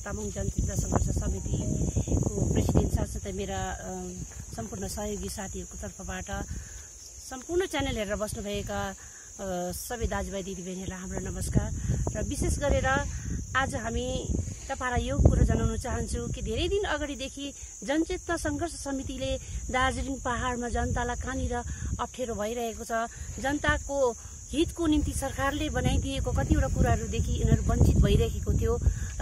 तामाङ जनचेतना संघर्ष समितिको प्रेसिडेन्ट साथसाथै मेरा सम्पूर्ण सहयोगी साथीहरूको तर्फबाट सम्पूर्ण च्यानल हेरेर बस्नुभएका सबै दाजुभाइ दिदीबहिनीहरूलाई हाम्रो नमस्कार। र विशेष गरेर आज हामी तपाईहरुलाई यो कुरा जनाउन चाहन्छु कि धेरै दिन अगाडिदेखि जनचेतना संघर्ष समितिले दार्जिलिङ पहाडमा जनतालाई कहाँनिर अप्ठ्यारो भइरहेको छ, जनताको हितको निम्ति सरकारले बनाइदिएको कतिवटा कुराहरूदेखि यिनीहरू वञ्चित भइरहेको थियो।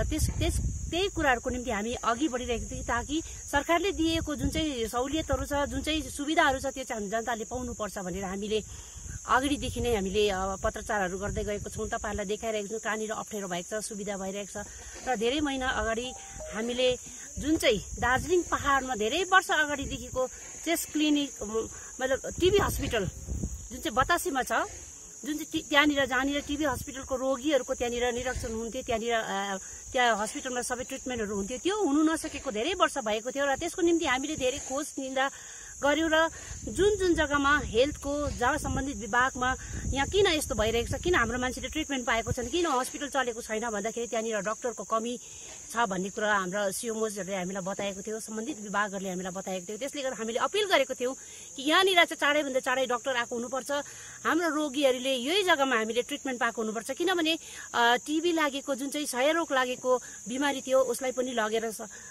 त्यही कुराहरूको निम्ति हामी अघि बढिरहेको थियौँ ताकि सरकारले दिएको जुन चाहिँ सहुलियतहरू छ, जुन चाहिँ सुविधाहरू छ त्यो चाहिँ जनताले पाउनुपर्छ भनेर हामीले अगाडिदेखि नै हामीले पत्रचारहरू गर्दै गएको छौँ। तपाईहरुलाई देखाइरहेको छौँ कहाँनिर अप्ठ्यारो भएको छ, सुविधा भइरहेको छ। र धेरै महिना अगाडि हामीले जुन चाहिँ दार्जिलिङ पहाडमा धेरै वर्ष अगाडिदेखिको चेस्ट क्लिनिक मतलब टिबी हस्पिटल जुन चाहिँ बतासीमा छ, जुन चाहिँ जहाँनिर टिबी हस्पिटलको रोगीहरूको त्यहाँनिर निरीक्षण हुन्थ्यो, त्यहाँ हस्पिटलमा सबै ट्रिटमेन्टहरू हुन्थ्यो, त्यो हुनु नसकेको धेरै वर्ष भएको थियो। र त्यसको निम्ति हामीले धेरै खोज निन्दा गर्यौं र जुन जग्गामा हेल्थको जहाँ सम्बन्धित विभागमा यहाँ किन यस्तो भइरहेको छ, किन हाम्रो मान्छेले ट्रिटमेन्ट पाएको छैन, किन हस्पिटल चलेको छैन भन्दाखेरि त्यहाँनिर डाक्टरको कमी छ भन्ने कुरा हाम्रो सिओमोजहरूले हामीलाई बताएको थियो, सम्बन्धित विभागहरूले हामीलाई बताएको थियो। त्यसले गर्दा हामीले अपिल गरेको थियौँ कि यहाँनिर चाहिँ चाँडैभन्दा चाँडै डाक्टर आएको हुनुपर्छ, हाम्रो रोगीहरूले यही जग्गामा हामीले ट्रिटमेन्ट पाएको हुनुपर्छ। किनभने टिबी लागेको जुन चाहिँ क्षयरोग लागेको बिमारी थियो उसलाई पनि लगेर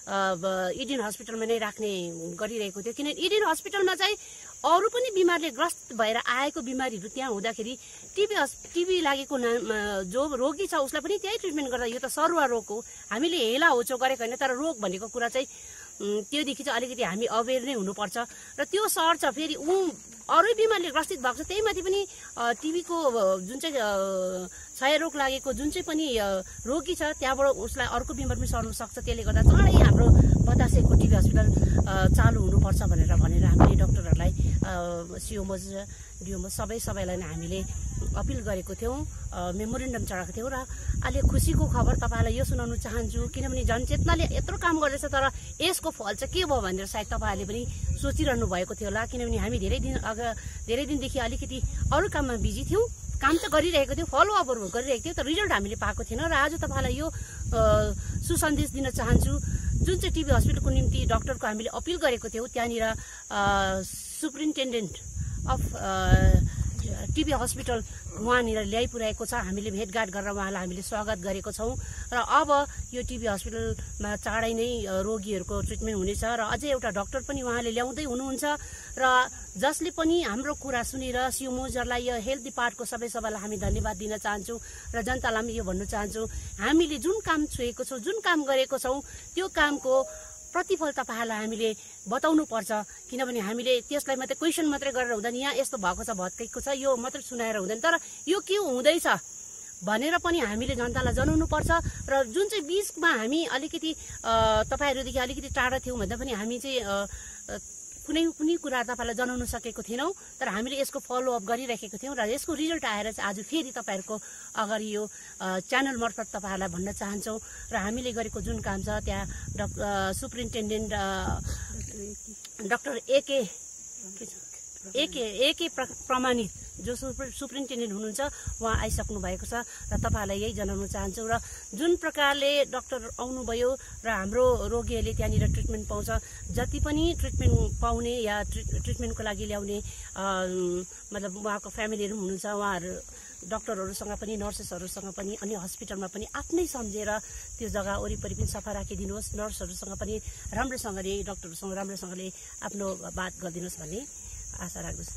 इडेन हस्पिटलमा नै राख्ने गरिरहेको थियो। किनभने इडेन हस्पिटलमा चाहिँ अरू पनि बिमारले ग्रस्त भएर आएको बिमारीहरू त्यहाँ हुँदाखेरि टिबी लागेको जो रोगी छ उसलाई पनि त्यही ट्रिटमेन्ट गर्दा यो त सरुवा रोग हो, हामीले हेला होचो गरेको होइन, तर रोग भनेको कुरा चाहिँ त्योदेखि चाहिँ अलिकति हामी अवेर नै हुनुपर्छ। र त्यो सर्छ फेरि अरू बिमारले ग्रसित भएको छ, त्यही माथि पनि टिबीको जुन चाहिँ क्षयरोग लागेको जुन चाहिँ पनि रोगी छ त्यहाँबाट उसलाई अर्को बिमार पनि सर्न सक्छ। त्यसले गर्दा चाँडै हाम्रो बतासेको टिबी हस्पिटल चालु हुनुपर्छ भनेर हामीले डाक्टरहरूलाई सिओमोज डिओमोज सबैलाई नै हामीले अपिल गरेको थियौँ, मेमोरेन्डम चढाएको थियौँ। र अहिले खुसीको खबर तपाईँलाई यो सुनाउन चाहन्छु, किनभने जनचेतनाले यत्रो काम गर्दैछ तर यसको फल चाहिँ के भयो भनेर सायद तपाईँहरूले पनि सोचिरहनु भएको थियो होला। किनभने हामी धेरै दिनदेखि अलिकति अरू काममा बिजी थियौँ, काम त गरिरहेको थियो, फलोअपहरू गरिरहेको थियो, तर रिजल्ट हामीले पाएको थिएन। र आज तपाईँलाई यो सुसन्देश दिन चाहन्छु, जुन चाहिँ टिबी हस्पिटलको निम्ति डाक्टरको हामीले अपिल गरेको थियौँ त्यहाँनिर सुपरिन्टेन्डेन्ट अफ टिबी हस्पिटल उहाँनिर ल्याइपुर्याएको छ। हामीले भेटघाट गरेर उहाँलाई हामीले स्वागत गरेको छौँ। र अब यो टिबी हस्पिटलमा चाँडै नै रोगीहरूको ट्रिटमेन्ट हुनेछ। र अझै एउटा डाक्टर पनि उहाँले ल्याउँदै हुनुहुन्छ। र जसले पनि हाम्रो कुरा सुनेर सिओमोजहरूलाई यो हेल्थ डिपार्टको सबैलाई हामी धन्यवाद दिन चाहन्छौँ। र जनतालाई पनि यो भन्न चाहन्छौँ, हामीले जुन काम छोएको छौँ, जुन काम गरेको छौँ त्यो कामको प्रतिफल तपाईँहरूलाई हामीले बताउनु पर्छ। किनभने हामीले त्यसलाई मात्रै क्वेसन मात्रै गरेर हुँदैन, यहाँ यस्तो भएको छ भत्केको छ यो मात्रै सुनाएर हुँदैन, तर यो के हुँदैछ भनेर पनि हामीले जनतालाई जनाउनु पर्छ। र जुन चाहिँ बीचमा हामी अलिकति तपाईँहरूदेखि अलिकति टाढा थियौँ भन्दा पनि हामी चाहिँ कुनै कुरा तपाईँलाई जनाउन सकेको थिएनौँ, तर हामीले यसको फलोअप गरिरहेको थियौँ। र यसको रिजल्ट आएर चाहिँ आज फेरि तपाईँहरूको अगाडि यो च्यानल मार्फत तपाईँहरूलाई भन्न चाहन्छौँ। र हामीले गरेको जुन काम छ त्यहाँ सुपरिन्टेन्डेन्ट डाक्टर एके प्रमाणित जो सुपरिन्टेन्डेन्ट हुनुहुन्छ उहाँ आइसक्नु भएको छ। र तपाईँहरूलाई यही जनाउन चाहन्छौँ। र जुन प्रकारले डाक्टर आउनुभयो र हाम्रो रोगीहरूले त्यहाँनिर ट्रिटमेन्ट पाउँछ, जति पनि ट्रिटमेन्ट पाउने या ट्रिटमेन्टको लागि ल्याउने मतलब उहाँको फ्यामिलीहरू पनि हुनुहुन्छ, उहाँहरू डाक्टरहरूसँग पनि नर्सेसहरूसँग पनि अनि हस्पिटलमा पनि आफ्नै सम्झेर त्यो जग्गा वरिपरि पनि सफा राखिदिनुहोस्, नर्सहरूसँग पनि राम्रोसँगले डाक्टरहरूसँग राम्रोसँगले आफ्नो बात गरिदिनुहोस् भन्ने आशा राख्दछु।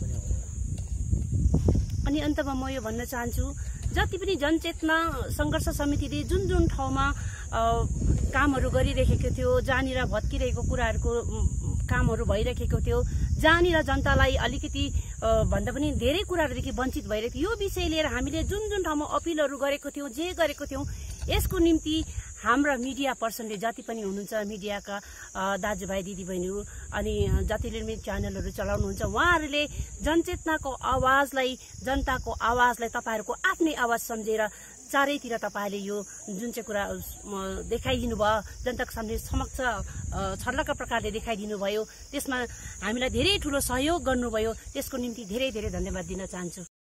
अनि अन्तमा म यो भन्न चाहन्छु, जति पनि जनचेतना संघर्ष समितिले जुन ठाउँमा कामहरू गरिरहेको थियो, जहाँनिर भत्किरहेको कुराहरूको कामहरू भइरहेको थियो, जहाँनिर जनतालाई अलिकति भन्दा पनि धेरै कुराहरूदेखि वञ्चित भइरहेको थियो, यो विषय लिएर हामीले जुन ठाउँमा अपिलहरू गरेको थियौँ, जे गरेको थियौँ, यसको निम्ति हाम्रा मिडिया पर्सनले जति पनि हुनुहुन्छ, मिडियाका दाजुभाइ दिदीबहिनीहरू अनि जतिले पनि च्यानलहरू चलाउनुहुन्छ, उहाँहरूले जनचेतनाको आवाजलाई, जनताको आवाजलाई तपाईँहरूको आफ्नै आवाज सम्झेर चारैतिर तपाईँले यो जुन चाहिँ कुरा देखाइदिनु भयो, जनताको सामने समक्ष छर्लक प्रकारले देखाइदिनु भयो, त्यसमा हामीलाई धेरै ठुलो सहयोग गर्नुभयो। त्यसको निम्ति धेरै धेरै धन्यवाद दिन चाहन्छु।